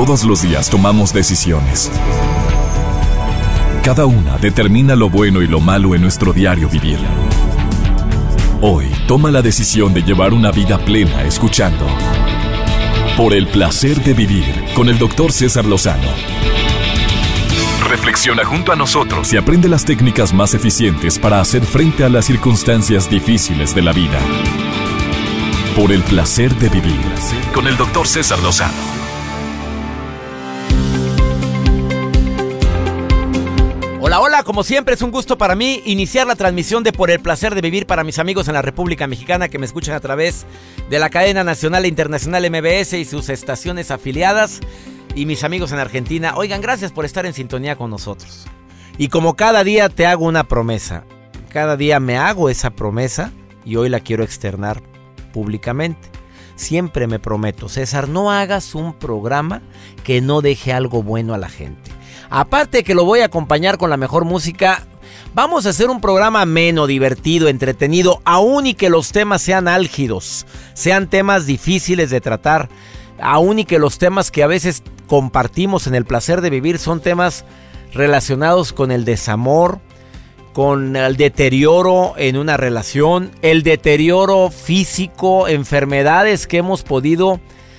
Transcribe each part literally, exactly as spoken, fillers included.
Todos los días tomamos decisiones. Cada una determina lo bueno y lo malo en nuestro diario vivir. Hoy, toma la decisión de llevar una vida plena escuchando Por el placer de vivir con el doctor César Lozano. Reflexiona junto a nosotros y aprende las técnicas más eficientes para hacer frente a las circunstancias difíciles de la vida. Por el placer de vivir con el doctor César Lozano. Hola, hola, como siempre es un gusto para mí iniciar la transmisión de Por el placer de vivir para mis amigos en la República Mexicana que me escuchan a través de la cadena nacional e internacional M B S y sus estaciones afiliadas, y mis amigos en Argentina. Oigan, gracias por estar en sintonía con nosotros. Y como cada día te hago una promesa, cada día me hago esa promesa y hoy la quiero externar públicamente. Siempre me prometo, César, no hagas un programa que no deje algo bueno a la gente. Aparte de que lo voy a acompañar con la mejor música, vamos a hacer un programa ameno, divertido, entretenido, aún y que los temas sean álgidos, sean temas difíciles de tratar, aún y que los temas que a veces compartimos en el placer de vivir son temas relacionados con el desamor, con el deterioro en una relación, el deterioro físico, enfermedades que hemos podido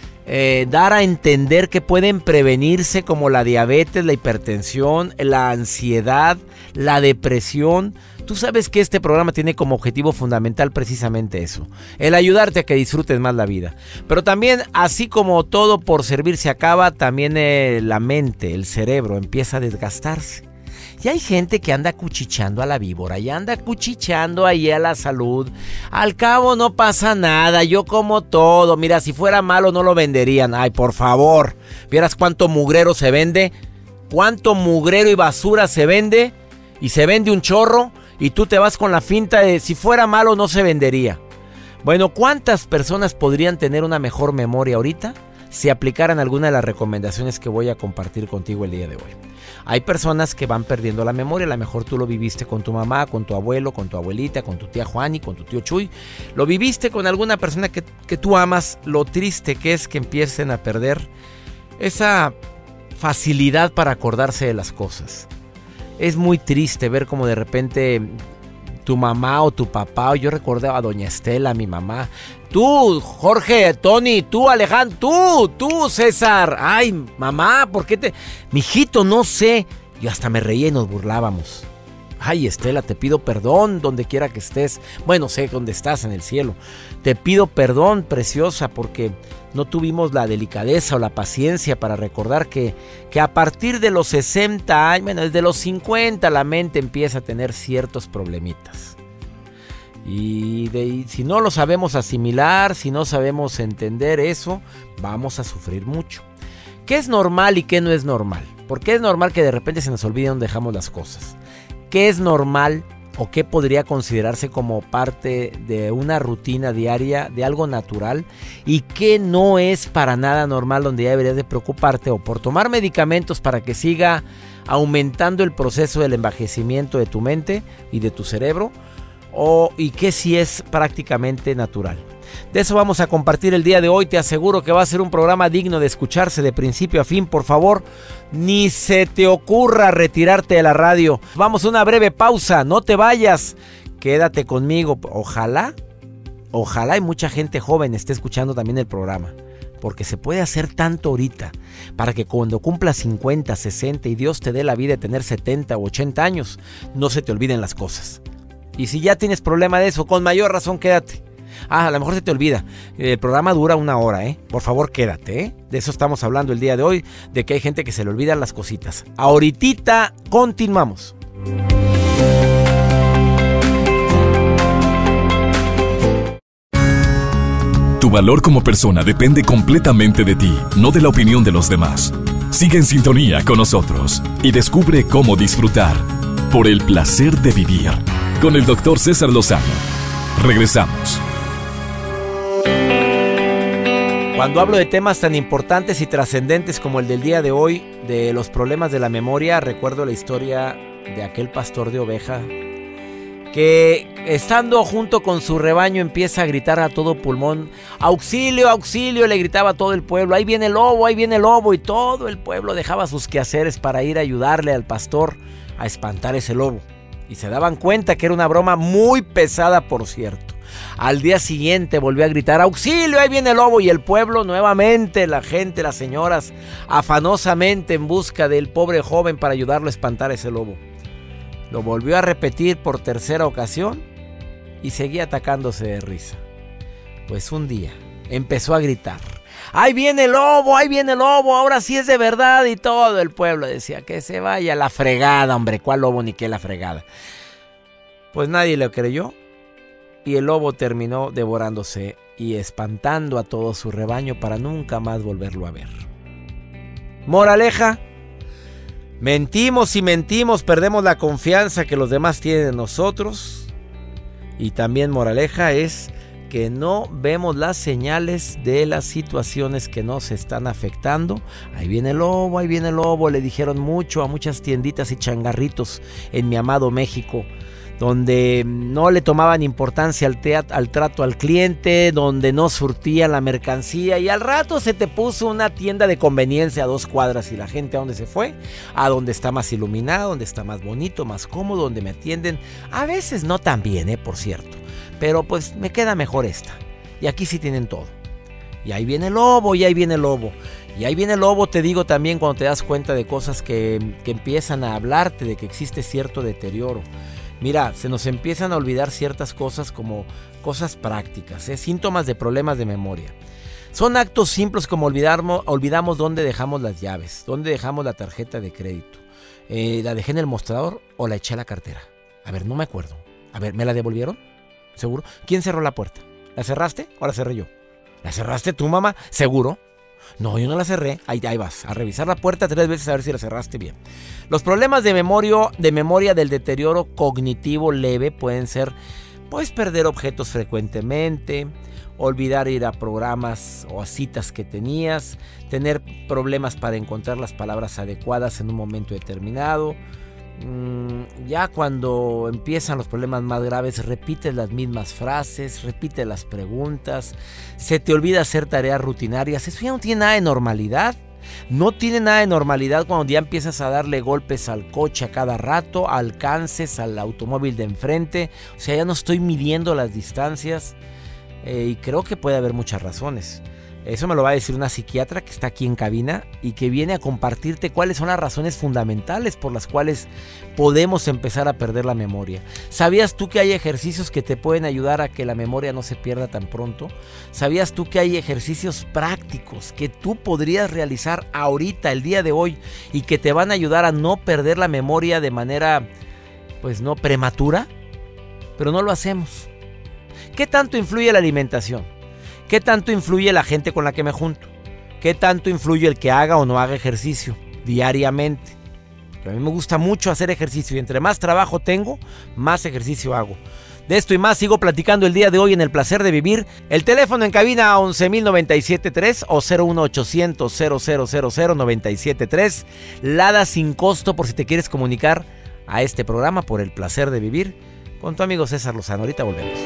Eh, dar a entender que pueden prevenirse, como la diabetes, la hipertensión, la ansiedad, la depresión. Tú sabes que este programa tiene como objetivo fundamental precisamente eso, el ayudarte a que disfrutes más la vida. Pero también, así como todo por servir se acaba, también eh, la mente, el cerebro empieza a desgastarse. Y hay gente que anda cuchicheando a la víbora y anda cuchicheando ahí a la salud. Al cabo no pasa nada, yo como todo. Mira, si fuera malo no lo venderían. Ay, por favor, ¿vieras cuánto mugrero se vende? ¿Cuánto mugrero y basura se vende? Y se vende un chorro y tú te vas con la finta de si fuera malo no se vendería. Bueno, ¿cuántas personas podrían tener una mejor memoria ahorita si aplicaran alguna de las recomendaciones que voy a compartir contigo el día de hoy? Hay personas que van perdiendo la memoria. A lo mejor tú lo viviste con tu mamá, con tu abuelo, con tu abuelita, con tu tía Juani, con tu tío Chuy. Lo viviste con alguna persona que, que tú amas. Lo triste que es que empiecen a perder esa facilidad para acordarse de las cosas. Es muy triste ver cómo de repente tu mamá o tu papá, o yo recordaba a doña Estela, mi mamá. Tú, Jorge, Tony, tú, Alejandro, tú, tú, César. Ay, mamá, ¿por qué te...? Mijito, no sé. Yo hasta me reía y nos burlábamos. Ay, Estela, te pido perdón donde quiera que estés. Bueno, sé dónde estás, en el cielo. Te pido perdón, preciosa, porque no tuvimos la delicadeza o la paciencia para recordar que, que a partir de los sesenta años, bueno, desde los cincuenta, la mente empieza a tener ciertos problemitas. Y, de, y si no lo sabemos asimilar, si no sabemos entender eso, vamos a sufrir mucho. ¿Qué es normal y qué no es normal? ¿Por qué es normal que de repente se nos olvide dónde dejamos las cosas? ¿Qué es normal o qué podría considerarse como parte de una rutina diaria, de algo natural? ¿Y qué no es para nada normal, donde ya deberías de preocuparte o por tomar medicamentos para que siga aumentando el proceso del envejecimiento de tu mente y de tu cerebro? O, ¿y qué sí es prácticamente natural? De eso vamos a compartir el día de hoy. Te aseguro que va a ser un programa digno de escucharse de principio a fin. Por favor, ni se te ocurra retirarte de la radio. Vamos a una breve pausa, no te vayas. Quédate conmigo. Ojalá, ojalá y mucha gente joven esté escuchando también el programa. Porque se puede hacer tanto ahorita para que cuando cumplas cincuenta, sesenta y Dios te dé la vida de tener setenta o ochenta años, no se te olviden las cosas. Y si ya tienes problema de eso, con mayor razón quédate. Ah, a lo mejor se te olvida. El programa dura una hora, ¿eh? Por favor, quédate, ¿eh? De eso estamos hablando el día de hoy, de que hay gente que se le olvidan las cositas. Ahoritita continuamos. Tu valor como persona depende completamente de ti, no de la opinión de los demás. Sigue en sintonía con nosotros y descubre cómo disfrutar por el placer de vivir con el doctor César Lozano. Regresamos. Cuando hablo de temas tan importantes y trascendentes como el del día de hoy, de los problemas de la memoria, recuerdo la historia de aquel pastor de oveja que estando junto con su rebaño empieza a gritar a todo pulmón, auxilio, auxilio, le gritaba a todo el pueblo, ahí viene el lobo, ahí viene el lobo, y todo el pueblo dejaba sus quehaceres para ir a ayudarle al pastor a espantar ese lobo. Y se daban cuenta que era una broma muy pesada, por cierto. Al día siguiente volvió a gritar, auxilio, ahí viene el lobo, y el pueblo nuevamente, la gente, las señoras, afanosamente en busca del pobre joven para ayudarlo a espantar ese lobo. Lo volvió a repetir por tercera ocasión y seguía atacándose de risa. Pues un día empezó a gritar, ¡ahí viene el lobo! ¡Ahí viene el lobo! ¡Ahora sí es de verdad! Y todo el pueblo decía, que se vaya a la fregada, hombre, ¿cuál lobo ni qué la fregada? Pues nadie le creyó y el lobo terminó devorándose y espantando a todo su rebaño para nunca más volverlo a ver. Moraleja: mentimos y mentimos, perdemos la confianza que los demás tienen en nosotros. Y también moraleja es que no vemos las señales de las situaciones que nos están afectando. Ahí viene el lobo, ahí viene el lobo, le dijeron mucho a muchas tienditas y changarritos en mi amado México, donde no le tomaban importancia al, teat- al trato al cliente, donde no surtían la mercancía, y al rato se te puso una tienda de conveniencia a dos cuadras. ¿Y la gente a dónde se fue? A donde está más iluminado, donde está más bonito, más cómodo, donde me atienden a veces no tan bien, eh, por cierto, pero pues me queda mejor esta, y aquí sí tienen todo. Y ahí viene el lobo, y ahí viene el lobo. Y ahí viene el lobo, te digo también, cuando te das cuenta de cosas que, que empiezan a hablarte de que existe cierto deterioro. Mira, se nos empiezan a olvidar ciertas cosas, como cosas prácticas, ¿eh? Síntomas de problemas de memoria. Son actos simples como olvidarmo, olvidamos dónde dejamos las llaves, dónde dejamos la tarjeta de crédito. Eh, ¿La dejé en el mostrador o la eché a la cartera? A ver, no me acuerdo. A ver, ¿me la devolvieron? ¿Seguro? ¿Quién cerró la puerta? ¿La cerraste o la cerré yo? ¿La cerraste tú, mamá? ¿Seguro? No, yo no la cerré. Ahí, ahí vas, a revisar la puerta tres veces a ver si la cerraste bien. Los problemas de memoria, de memoria del deterioro cognitivo leve pueden ser, pues, perder objetos frecuentemente, olvidar ir a programas o a citas que tenías, tener problemas para encontrar las palabras adecuadas en un momento determinado. Ya cuando empiezan los problemas más graves, repites las mismas frases, repites las preguntas, se te olvida hacer tareas rutinarias. Eso ya no tiene nada de normalidad. No tiene nada de normalidad cuando ya empiezas a darle golpes al coche a cada rato, alcances al automóvil de enfrente. O sea, ya no estoy midiendo las distancias, eh, y creo que puede haber muchas razones. Eso me lo va a decir una psiquiatra que está aquí en cabina y que viene a compartirte cuáles son las razones fundamentales por las cuales podemos empezar a perder la memoria. ¿Sabías tú que hay ejercicios que te pueden ayudar a que la memoria no se pierda tan pronto? ¿Sabías tú que hay ejercicios prácticos que tú podrías realizar ahorita, el día de hoy, y que te van a ayudar a no perder la memoria de manera, pues no prematura? Pero no lo hacemos. ¿Qué tanto influye la alimentación? ¿Qué tanto influye la gente con la que me junto? ¿Qué tanto influye el que haga o no haga ejercicio diariamente? A mí me gusta mucho hacer ejercicio y entre más trabajo tengo, más ejercicio hago. De esto y más sigo platicando el día de hoy en El Placer de Vivir. El teléfono en cabina once mil noventa y siete tres o cero uno ochocientos cero cero cero cero noventa y siete tres. Lada sin costo por si te quieres comunicar a este programa por El Placer de Vivir con tu amigo César Lozano. Ahorita volvemos.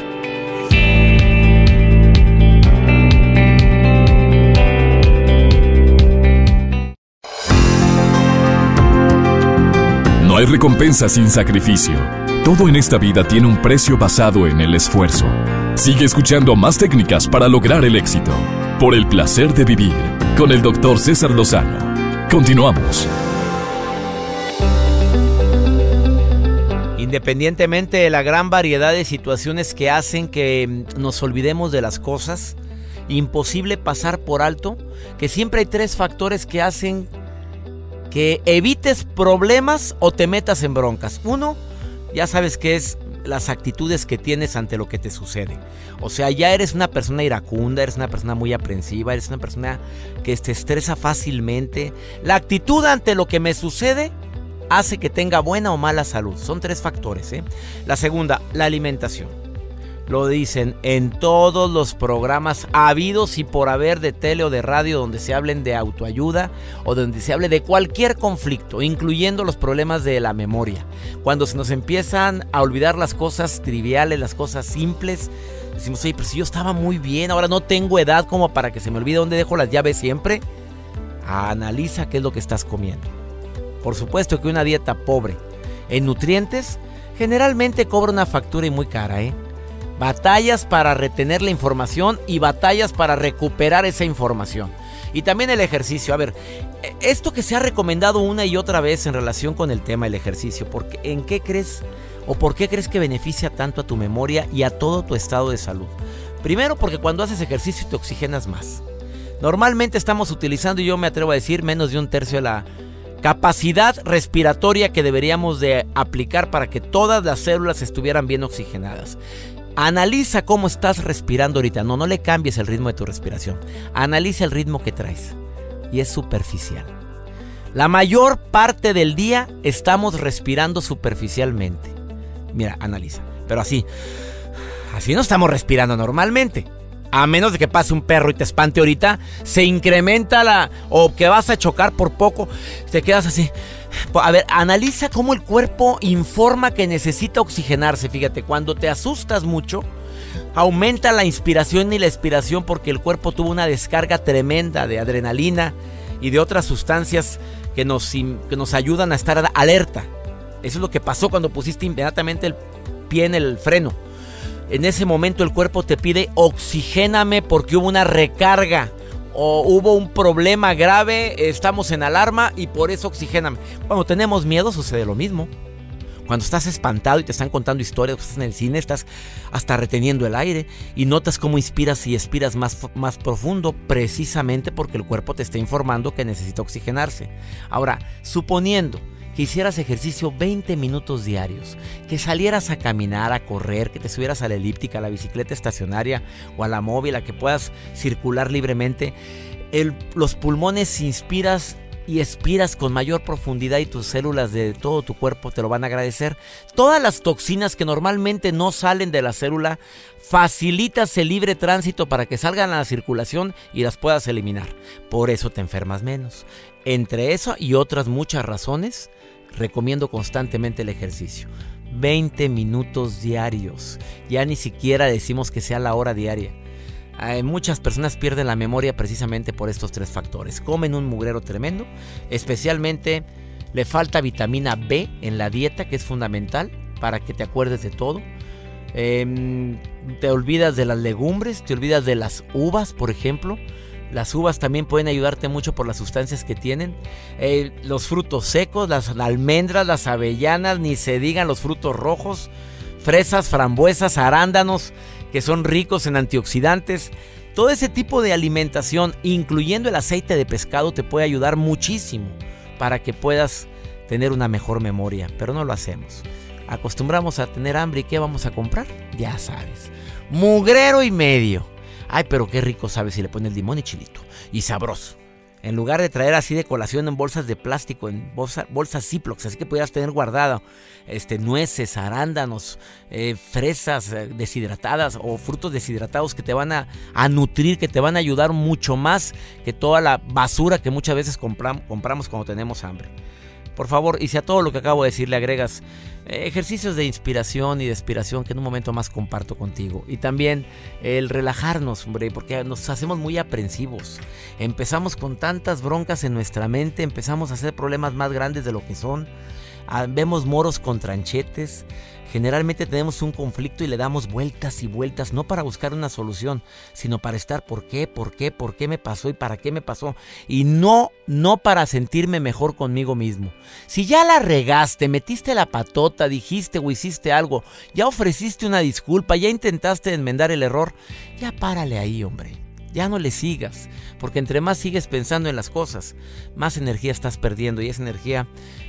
No hay recompensa sin sacrificio. Todo en esta vida tiene un precio basado en el esfuerzo. Sigue escuchando más técnicas para lograr el éxito. Por El Placer de Vivir, con el doctor César Lozano. Continuamos. Independientemente de la gran variedad de situaciones que hacen que nos olvidemos de las cosas, imposible pasar por alto que siempre hay tres factores que hacen que evites problemas o te metas en broncas. Uno, ya sabes que es las actitudes que tienes ante lo que te sucede. O sea, ya eres una persona iracunda, eres una persona muy aprensiva, eres una persona que te estresa fácilmente. La actitud ante lo que me sucede hace que tenga buena o mala salud. Son tres factores, ¿eh? La segunda, la alimentación. Lo dicen en todos los programas habidos y por haber de tele o de radio donde se hablen de autoayuda o donde se hable de cualquier conflicto, incluyendo los problemas de la memoria. Cuando se nos empiezan a olvidar las cosas triviales, las cosas simples, decimos, oye, pero si yo estaba muy bien, ahora no tengo edad como para que se me olvide dónde dejo las llaves siempre. Analiza qué es lo que estás comiendo. Por supuesto que una dieta pobre en nutrientes generalmente cobra una factura y muy cara, ¿eh? Batallas para retener la información y batallas para recuperar esa información. Y también el ejercicio. A ver, esto que se ha recomendado una y otra vez en relación con el tema del ejercicio, porque ¿en qué crees o por qué crees que beneficia tanto a tu memoria y a todo tu estado de salud? Primero, porque cuando haces ejercicio te oxigenas más. Normalmente estamos utilizando, y yo me atrevo a decir, menos de un tercio de la capacidad respiratoria que deberíamos de aplicar para que todas las células estuvieran bien oxigenadas. Analiza cómo estás respirando ahorita. No, no le cambies el ritmo de tu respiración. Analiza el ritmo que traes. Y es superficial. La mayor parte del día estamos respirando superficialmente. Mira, analiza. Pero así, así no estamos respirando normalmente. A menos de que pase un perro y te espante ahorita, se incrementa la... o que vas a chocar por poco, te quedas así. A ver, analiza cómo el cuerpo informa que necesita oxigenarse. Fíjate, cuando te asustas mucho, aumenta la inspiración y la expiración porque el cuerpo tuvo una descarga tremenda de adrenalina y de otras sustancias que nos, que nos ayudan a estar alerta. Eso es lo que pasó cuando pusiste inmediatamente el pie en el freno. En ese momento el cuerpo te pide oxigéname porque hubo una recarga o hubo un problema grave, estamos en alarma y por eso oxigéname. Cuando tenemos miedo sucede lo mismo. Cuando estás espantado y te están contando historias, estás en el cine, estás hasta reteniendo el aire y notas cómo inspiras y expiras más, más profundo, precisamente porque el cuerpo te está informando que necesita oxigenarse. Ahora, suponiendo que hicieras ejercicio veinte minutos diarios, que salieras a caminar, a correr, que te subieras a la elíptica, a la bicicleta estacionaria o a la móvil, a que puedas circular libremente, el, los pulmones inspiras y expiras con mayor profundidad y tus células de todo tu cuerpo te lo van a agradecer. Todas las toxinas que normalmente no salen de la célula, facilitas el libre tránsito para que salgan a la circulación y las puedas eliminar. Por eso te enfermas menos. Entre eso y otras muchas razones, recomiendo constantemente el ejercicio. veinte minutos diarios. Ya ni siquiera decimos que sea la hora diaria. Eh, muchas personas pierden la memoria precisamente por estos tres factores. Comen un mugrero tremendo. Especialmente le falta vitamina B en la dieta, que es fundamental para que te acuerdes de todo. Eh, te olvidas de las legumbres, te olvidas de las uvas, por ejemplo. Las uvas también pueden ayudarte mucho por las sustancias que tienen. Eh, los frutos secos, las almendras, las avellanas, ni se digan los frutos rojos, fresas, frambuesas, arándanos, que son ricos en antioxidantes. Todo ese tipo de alimentación, incluyendo el aceite de pescado, te puede ayudar muchísimo para que puedas tener una mejor memoria, pero no lo hacemos. Acostumbramos a tener hambre y ¿qué vamos a comprar? Ya sabes, mugrero y medio. Ay, pero qué rico sabe si le pones limón y chilito. Y sabroso. En lugar de traer así de colación en bolsas de plástico, en bolsa, bolsas Ziploc, así que pudieras tener guardado este, nueces, arándanos, eh, fresas eh, deshidratadas o frutos deshidratados que te van a, a nutrir, que te van a ayudar mucho más que toda la basura que muchas veces compram, compramos cuando tenemos hambre. Por favor, y si a todo lo que acabo de decir le agregas eh, ejercicios de inspiración y de expiración que en un momento más comparto contigo. Y también el relajarnos, hombre, porque nos hacemos muy aprensivos. Empezamos con tantas broncas en nuestra mente, empezamos a hacer problemas más grandes de lo que son. Ah, vemos moros con tranchetes. Generalmente tenemos un conflicto y le damos vueltas y vueltas, no para buscar una solución, sino para estar por qué, por qué, por qué me pasó y para qué me pasó. Y no, no para sentirme mejor conmigo mismo. Si ya la regaste, metiste la patota, dijiste o hiciste algo, ya ofreciste una disculpa, ya intentaste enmendar el error, ya párale ahí, hombre. Ya no le sigas, porque entre más sigues pensando en las cosas, más energía estás perdiendo y esa energía...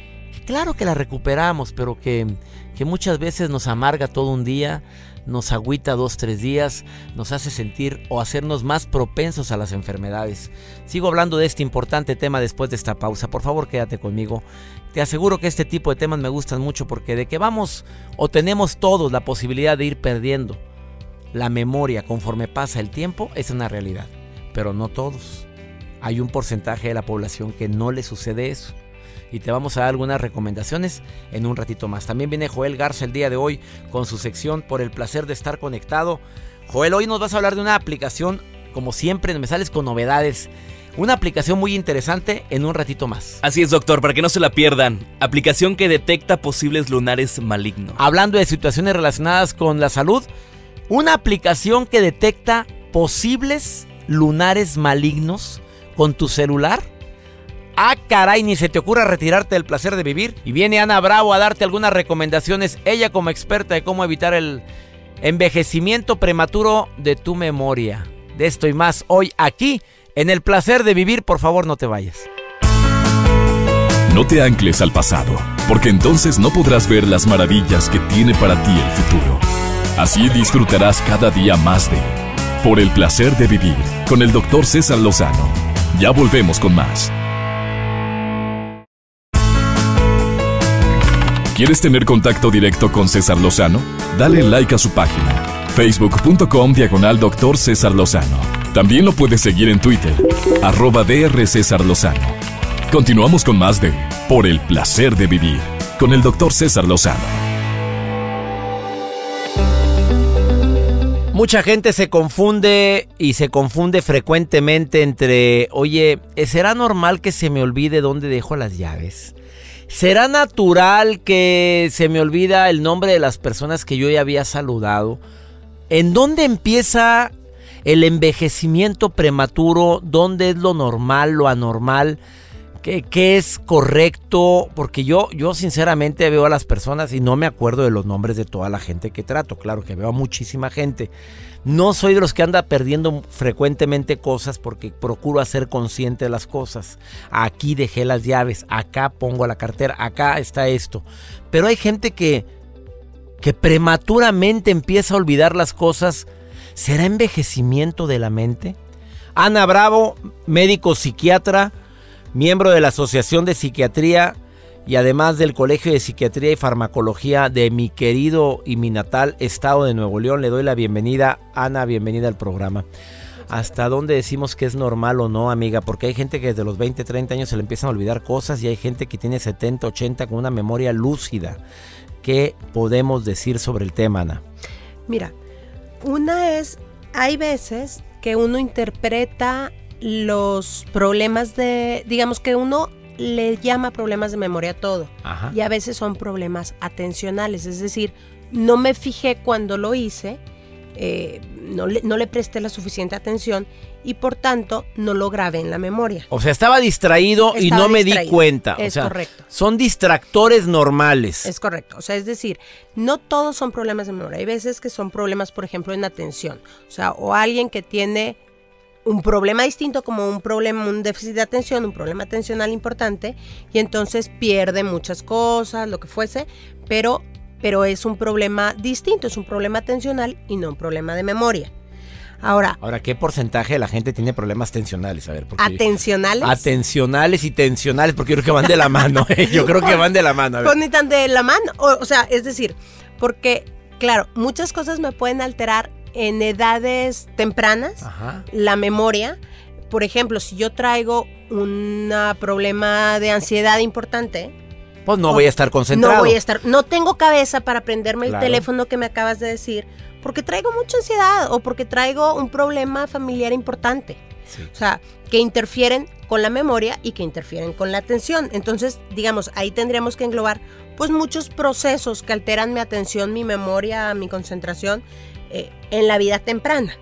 Claro que la recuperamos, pero que, que muchas veces nos amarga todo un día, nos agüita dos, tres días, nos hace sentir o hacernos más propensos a las enfermedades. Sigo hablando de este importante tema después de esta pausa. Por favor, quédate conmigo. Te aseguro que este tipo de temas me gustan mucho porque de que vamos o tenemos todos la posibilidad de ir perdiendo la memoria conforme pasa el tiempo es una realidad, pero no todos. Hay un porcentaje de la población que no le sucede eso. Y te vamos a dar algunas recomendaciones en un ratito más. También viene Joel Garza el día de hoy con su sección Por el placer de estar conectado. Joel, hoy nos vas a hablar de una aplicación, como siempre, me sales con novedades. Una aplicación muy interesante en un ratito más. Así es, doctor, para que no se la pierdan. Aplicación que detecta posibles lunares malignos. Hablando de situaciones relacionadas con la salud, una aplicación que detecta posibles lunares malignos con tu celular. Ah, caray, ni se te ocurra retirarte del placer de vivir. Y viene Ana Bravo a darte algunas recomendaciones, ella como experta de cómo evitar el envejecimiento prematuro de tu memoria. De esto y más hoy aquí en el placer de vivir. Por favor, no te vayas. No te ancles al pasado, porque entonces no podrás ver las maravillas que tiene para ti el futuro. Así disfrutarás cada día más de Por el placer de vivir con el doctor César Lozano. Ya volvemos con más. ¿Quieres tener contacto directo con César Lozano? Dale like a su página, facebook.com diagonal doctor César Lozano. También lo puedes seguir en Twitter, arroba DR César Lozano. Continuamos con más de Por el placer de vivir con el doctor César Lozano. Mucha gente se confunde y se confunde frecuentemente entre, oye, ¿será normal que se me olvide dónde dejo las llaves? ¿Será natural que se me olvida el nombre de las personas que yo ya había saludado? ¿En dónde empieza el envejecimiento prematuro? ¿Dónde es lo normal, lo anormal? ¿Qué, qué es correcto? Porque yo, yo sinceramente veo a las personas y no me acuerdo de los nombres de toda la gente que trato. Claro que veo a muchísima gente. No soy de los que anda perdiendo frecuentemente cosas porque procuro hacer consciente de las cosas. Aquí dejé las llaves, acá pongo la cartera, acá está esto. Pero hay gente que, que prematuramente empieza a olvidar las cosas. ¿Será envejecimiento de la mente? Ana Bravo, médico psiquiatra, miembro de la Asociación de Psiquiatría y además del Colegio de Psiquiatría y Farmacología de mi querido y mi natal estado de Nuevo León. Le doy la bienvenida. Ana, bienvenida al programa. ¿Hasta dónde decimos que es normal o no, amiga? Porque hay gente que desde los veinte, treinta años se le empiezan a olvidar cosas y hay gente que tiene setenta, ochenta con una memoria lúcida. ¿Qué podemos decir sobre el tema, Ana? Mira, una es, hay veces que uno interpreta los problemas de, digamos que uno le llama problemas de memoria a todo. Ajá. Y a veces son problemas atencionales, es decir, no me fijé cuando lo hice, eh, no, le, no le presté la suficiente atención y por tanto no lo grabé en la memoria. O sea, estaba distraído estaba y no me distraído. di cuenta. Es o sea, correcto. Son distractores normales. Es correcto. O sea, es decir, no todos son problemas de memoria. Hay veces que son problemas, por ejemplo, en atención. O sea, o alguien que tiene un problema distinto como un problema, un déficit de atención, un problema atencional importante y entonces pierde muchas cosas, lo que fuese, pero, pero es un problema distinto, es un problema atencional y no un problema de memoria. Ahora, Ahora, ¿qué porcentaje de la gente tiene problemas tensionales? A ver, porque ¿atencionales? Atencionales y tensionales, porque yo creo que van de la mano. ¿eh? Yo creo que van de la mano. A ver. Pues ni tan de la mano, o, o sea, es decir, porque, claro, muchas cosas me pueden alterar en edades tempranas. Ajá. La memoria. Por ejemplo, si yo traigo un problema de ansiedad importante, pues no voy a estar concentrado. No voy a estar, no tengo cabeza para prenderme claro. el teléfono que me acabas de decir, porque traigo mucha ansiedad o porque traigo un problema familiar importante. Sí. O sea, que interfieren con la memoria y que interfieren con la atención. Entonces, digamos, ahí tendríamos que englobar pues muchos procesos que alteran mi atención, mi memoria, mi concentración eh, en la vida temprana.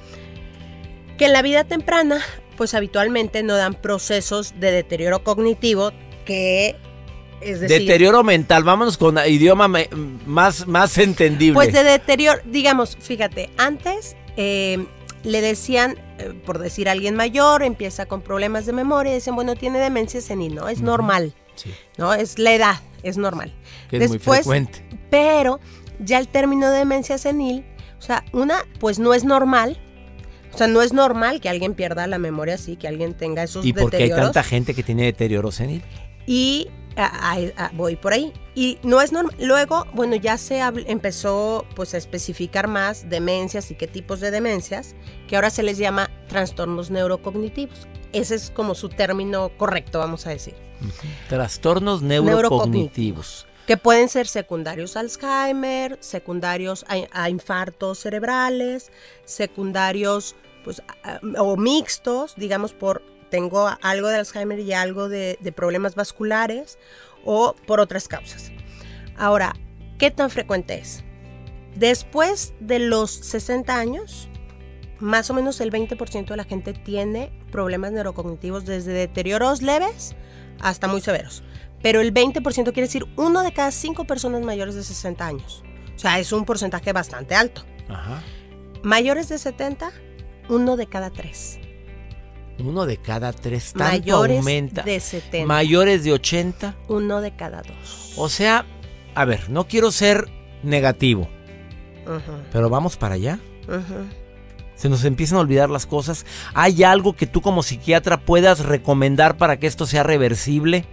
Que en la vida temprana, pues habitualmente no dan procesos de deterioro cognitivo que... Es decir, deterioro mental, vámonos con idioma me, más, más entendible. Pues de deterioro, digamos, fíjate, antes eh, le decían, eh, por decir a alguien mayor, empieza con problemas de memoria, dicen, bueno, tiene demencia senil, ¿no? Es uh-huh. normal, sí. ¿no? Es la edad, es normal. Que es Después, muy frecuente. Pero ya el término de demencia senil, o sea, una, pues no es normal. O sea, no es normal que alguien pierda la memoria así, que alguien tenga esos deterioros. ¿Y por qué hay deterioros. tanta gente que tiene deterioro senil? Y A, a, a, voy por ahí. Y no es normal. Luego, bueno, ya se habl- empezó pues a especificar más demencias y qué tipos de demencias, que ahora se les llama trastornos neurocognitivos. Ese es como su término correcto, vamos a decir. Uh-huh. Trastornos neurocognitivos. Que pueden ser secundarios a Alzheimer, secundarios a, a infartos cerebrales, secundarios pues a, o mixtos, digamos por tengo algo de Alzheimer y algo de, de problemas vasculares o por otras causas. Ahora, ¿qué tan frecuente es? Después de los sesenta años, más o menos el veinte por ciento de la gente tiene problemas neurocognitivos desde deterioros leves hasta muy severos. Pero el veinte por ciento quiere decir uno de cada cinco personas mayores de sesenta años. O sea, es un porcentaje bastante alto. Ajá. Mayores de setenta, uno de cada tres. Uno de cada tres, tanto Mayores aumenta. de setenta. Mayores de ochenta. Uno de cada dos. O sea, a ver, no quiero ser negativo, uh-huh. pero vamos para allá. Uh-huh. Se nos empiezan a olvidar las cosas. ¿Hay algo que tú como psiquiatra puedas recomendar para que esto sea reversible?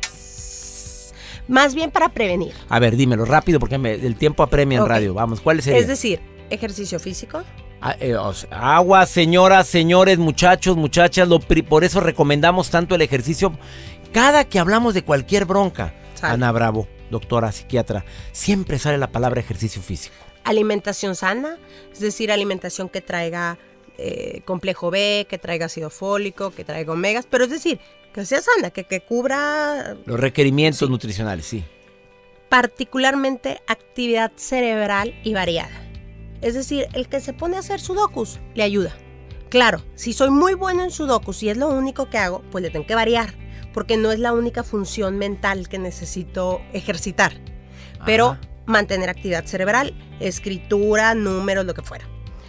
Más bien para prevenir. A ver, dímelo rápido porque me, el tiempo apremia en okay. radio. Vamos, ¿cuál sería? Es decir, ejercicio físico. Ah, eh, o sea, agua, señoras, señores, muchachos, muchachas, lo, por eso recomendamos tanto el ejercicio. Cada que hablamos de cualquier bronca, Sale. Ana Bravo, doctora, psiquiatra, siempre sale la palabra ejercicio físico. Alimentación sana, es decir, alimentación que traiga eh, complejo B, que traiga ácido fólico, que traiga omegas, pero es decir, que sea sana, que, que cubra... Los requerimientos sí. nutricionales, sí. Particularmente actividad cerebral y variada. Es decir, el que se pone a hacer sudokus le ayuda. Claro, si soy muy bueno en sudokus y es lo único que hago, pues le tengo que variar, porque no es la única función mental que necesito ejercitar. Ajá. Pero mantener actividad cerebral, escritura, números, lo que fuera.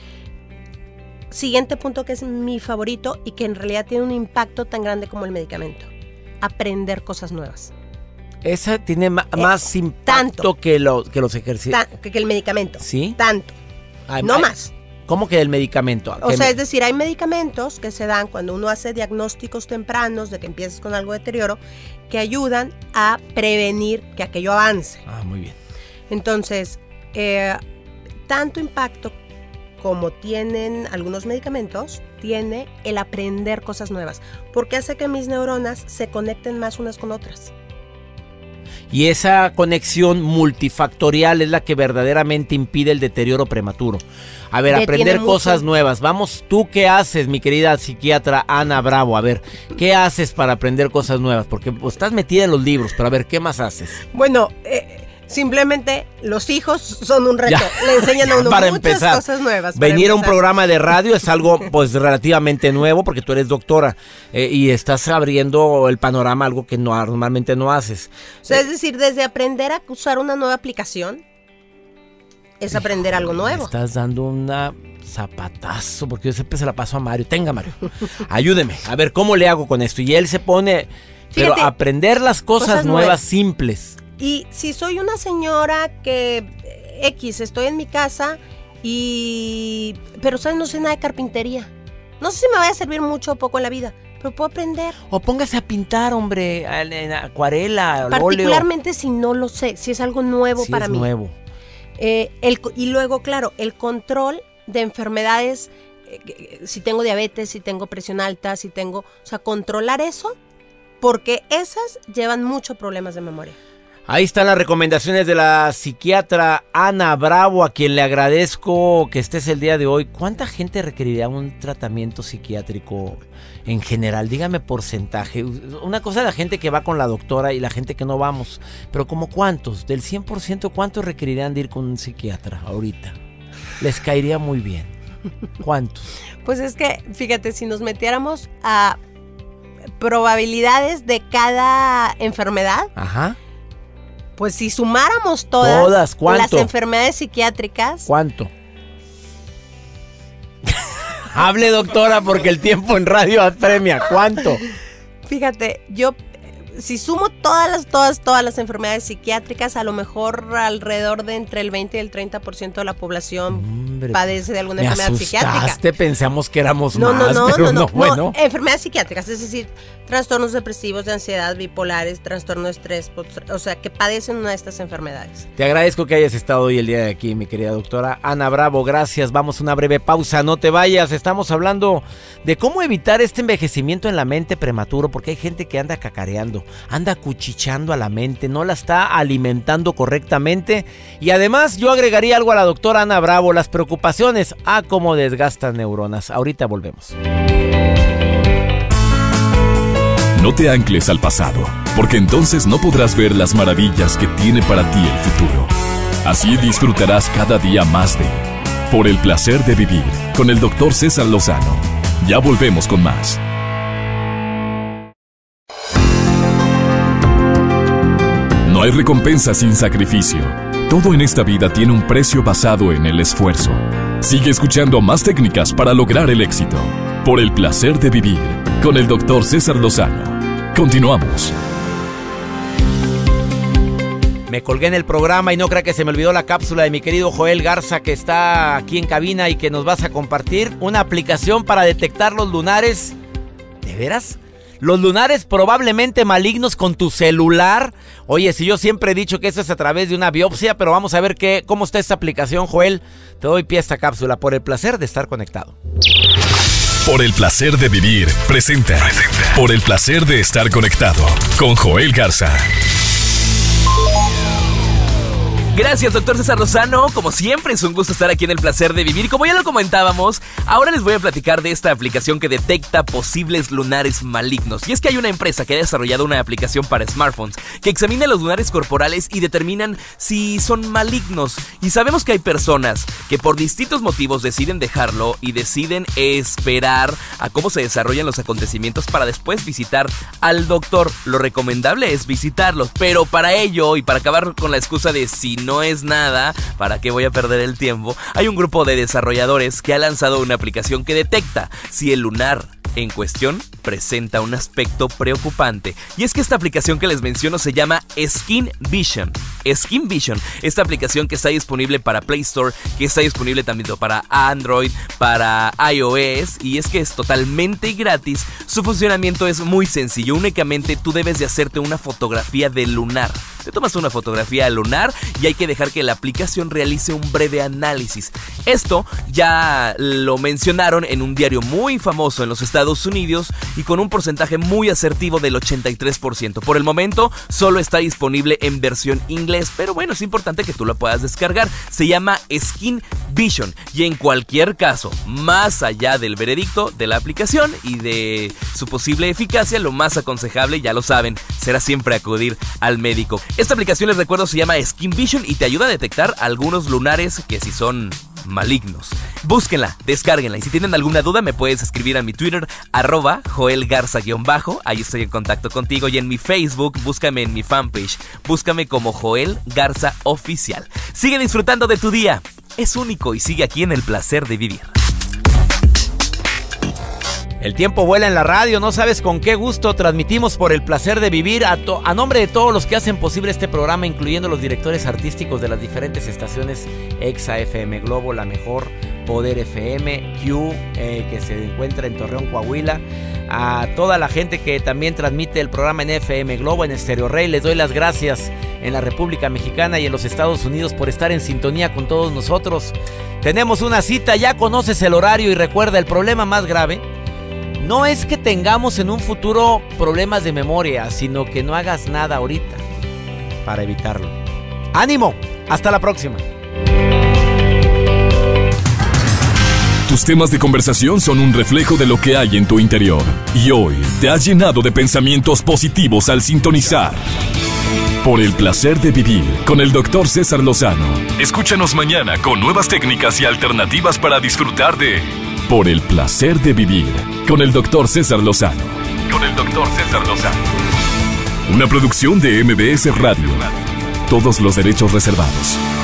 Siguiente punto que es mi favorito y que en realidad tiene un impacto tan grande como el medicamento. Aprender cosas nuevas. Esa tiene ma- eh, más impacto tanto, que, lo, que los ejercicios. Ta- que, que el medicamento. ¿Sí? Tanto. Ay, no ay, más. ¿Cómo que el medicamento? O sea, me... es decir, hay medicamentos que se dan cuando uno hace diagnósticos tempranos de que empieces con algo de deterioro que ayudan a prevenir que aquello avance. Ah, muy bien. Entonces, eh, tanto impacto como tienen algunos medicamentos, tiene el aprender cosas nuevas, porque hace que mis neuronas se conecten más unas con otras. Y esa conexión multifactorial es la que verdaderamente impide el deterioro prematuro. A ver, Detiene aprender mucho. cosas nuevas. Vamos, ¿tú qué haces, mi querida psiquiatra Ana Bravo? A ver, ¿qué haces para aprender cosas nuevas? Porque pues, estás metida en los libros, pero a ver, ¿qué más haces? Bueno, eh, simplemente los hijos son un reto. Ya, Le enseñan a uno para muchas empezar, cosas nuevas. Venir a un programa de radio es algo pues relativamente nuevo porque tú eres doctora eh, y estás abriendo el panorama, algo que no, normalmente no haces. O sea, es decir, desde aprender a usar una nueva aplicación es aprender algo nuevo. Me estás dando una zapatazo porque yo siempre se la paso a Mario. Tenga, Mario, ayúdeme. A ver, ¿cómo le hago con esto? Y él se pone, Fíjate, pero aprender las cosas, cosas nuevas, nuevas, simples. Y si soy una señora que X, estoy en mi casa y... Pero, ¿sabes? No sé nada de carpintería. No sé si me vaya a servir mucho o poco en la vida, pero puedo aprender. O póngase a pintar, hombre, en acuarela, óleo. Particularmente si no lo sé, si es algo nuevo si para es mí. nuevo. Eh, el, y luego, claro, el control de enfermedades, eh, si tengo diabetes, si tengo presión alta, si tengo... O sea, controlar eso, porque esas llevan muchos problemas de memoria. Ahí están las recomendaciones de la psiquiatra Ana Bravo, a quien le agradezco que estés el día de hoy. ¿Cuánta gente requeriría un tratamiento psiquiátrico en general? Dígame porcentaje. Una cosa es la gente que va con la doctora y la gente que no vamos. Pero ¿como cuántos? Del cien por ciento, ¿cuántos requerirían de ir con un psiquiatra ahorita? Les caería muy bien. ¿Cuántos? Pues es que, fíjate, si nos metiéramos a probabilidades de cada enfermedad... Ajá. Pues si sumáramos todas, todas ¿cuánto? Las enfermedades psiquiátricas... ¿Cuánto? Hable, doctora, porque el tiempo en radio apremia. ¿Cuánto? Fíjate, yo si sumo todas las, todas, todas las enfermedades psiquiátricas, a lo mejor alrededor de entre el veinte y el treinta por ciento de la población Hombre, padece de alguna enfermedad psiquiátrica. Pensamos que éramos no, más, no, no, pero no, no, no, bueno. no, enfermedades psiquiátricas, es decir, trastornos depresivos, de ansiedad, bipolares, trastorno de estrés, o sea, que padecen una de estas enfermedades. Te agradezco que hayas estado hoy el día de aquí, mi querida doctora Ana Bravo, gracias. Vamos a una breve pausa, no te vayas. Estamos hablando de cómo evitar este envejecimiento en la mente prematuro, porque hay gente que anda cacareando, anda cuchicheando a la mente, no la está alimentando correctamente. Y además yo agregaría algo a la doctora Ana Bravo, las preocupaciones, a cómo desgastan neuronas. Ahorita volvemos. No te ancles al pasado, porque entonces no podrás ver las maravillas que tiene para ti el futuro. Así disfrutarás cada día más de Por el placer de vivir, con el doctor César Lozano. Ya volvemos con más. No hay recompensa sin sacrificio. Todo en esta vida tiene un precio basado en el esfuerzo. Sigue escuchando más técnicas para lograr el éxito. Por el placer de vivir, con el doctor César Lozano. Continuamos. Me colgué en el programa y no crea que se me olvidó la cápsula de mi querido Joel Garza, que está aquí en cabina y que nos vas a compartir una aplicación para detectar los lunares. ¿De veras? Los lunares probablemente malignos con tu celular. Oye, si yo siempre he dicho que eso es a través de una biopsia, pero vamos a ver qué, cómo está esta aplicación, Joel. Te doy pie a esta cápsula por el placer de estar conectado. Por el placer de vivir, presenta. presenta. Por el placer de estar conectado, con Joel Garza. Gracias, doctor César Lozano. Como siempre, es un gusto estar aquí en El Placer de Vivir. Como ya lo comentábamos, ahora les voy a platicar de esta aplicación que detecta posibles lunares malignos. Y es que hay una empresa que ha desarrollado una aplicación para smartphones que examina los lunares corporales y determinan si son malignos. Y sabemos que hay personas que por distintos motivos deciden dejarlo y deciden esperar a cómo se desarrollan los acontecimientos para después visitar al doctor. Lo recomendable es visitarlos, pero para ello y para acabar con la excusa de si no no es nada, ¿para qué voy a perder el tiempo? Hay un grupo de desarrolladores que ha lanzado una aplicación que detecta si el lunar en cuestión presenta un aspecto preocupante. Y es que esta aplicación que les menciono se llama Skin Vision. Skin Vision, esta aplicación que está disponible para Play Store, que está disponible también para Android, para iOS, y es que es totalmente gratis. Su funcionamiento es muy sencillo, únicamente tú debes de hacerte una fotografía del lunar. Te tomas una fotografía lunar y hay que dejar que la aplicación realice un breve análisis. Esto ya lo mencionaron en un diario muy famoso en los Estados Unidos y con un porcentaje muy asertivo del ochenta y tres por ciento. Por el momento solo está disponible en versión inglés, pero bueno, es importante que tú la puedas descargar. Se llama Skin Vision y en cualquier caso, más allá del veredicto de la aplicación y de su posible eficacia, lo más aconsejable, ya lo saben, será siempre acudir al médico. Esta aplicación, les recuerdo, se llama Skin Vision y te ayuda a detectar algunos lunares que sí son malignos. Búsquenla, descárguenla y si tienen alguna duda me puedes escribir a mi Twitter, arroba Joel Garza-bajo, ahí estoy en contacto contigo, y en mi Facebook, búscame en mi fanpage, búscame como Joel Garza Oficial. Sigue disfrutando de tu día, es único y sigue aquí en El Placer de Vivir. El tiempo vuela en la radio, no sabes con qué gusto transmitimos Por el Placer de Vivir a, to- a nombre de todos los que hacen posible este programa, incluyendo los directores artísticos de las diferentes estaciones Exa F M Globo, La Mejor, Poder F M, Q, eh, que se encuentra en Torreón, Coahuila, a toda la gente que también transmite el programa en F M Globo, en Stereo Rey. Les doy las gracias en la República Mexicana y en los Estados Unidos por estar en sintonía con todos nosotros. Tenemos una cita, ya conoces el horario y recuerda, el problema más grave no es que tengamos en un futuro problemas de memoria, sino que no hagas nada ahorita para evitarlo. ¡Ánimo! ¡Hasta la próxima! Tus temas de conversación son un reflejo de lo que hay en tu interior. Y hoy te has llenado de pensamientos positivos al sintonizar Por el Placer de Vivir con el doctor César Lozano. Escúchanos mañana con nuevas técnicas y alternativas para disfrutar de Por el Placer de Vivir con el doctor César Lozano. Con el doctor César Lozano. Una producción de M B S Radio. Todos los derechos reservados.